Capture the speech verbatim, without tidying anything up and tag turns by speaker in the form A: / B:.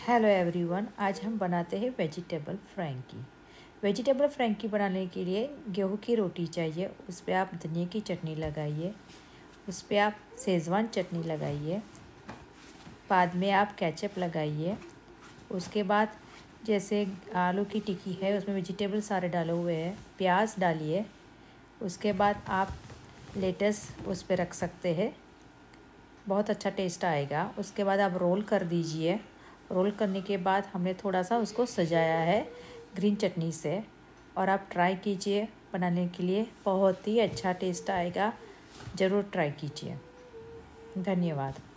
A: Hello everyone, आज हम बनाते हैं वेजिटेबल फ्रैंकी। वेजिटेबल फ्रैंकी बनाने के लिए गेहूं की रोटी चाहिए। उस पर आप धनिया की चटनी लगाइए, उस पर आप शेज़वान चटनी लगाइए, बाद में आप केचप लगाइए। उसके बाद जैसे आलू की टिक्की है, उसमें वेजिटेबल सारे डाले हुए हैं, प्याज डालिए। उसके बाद आप लेटस उस पर रख सकते हैं, बहुत अच्छा टेस्ट आएगा। उसके बाद आप रोल कर दीजिए। रोल करने के बाद हमने थोड़ा सा उसको सजाया है ग्रीन चटनी से, और आप ट्राई कीजिए बनाने के लिए, बहुत ही अच्छा टेस्ट आएगा। ज़रूर ट्राई कीजिए। धन्यवाद।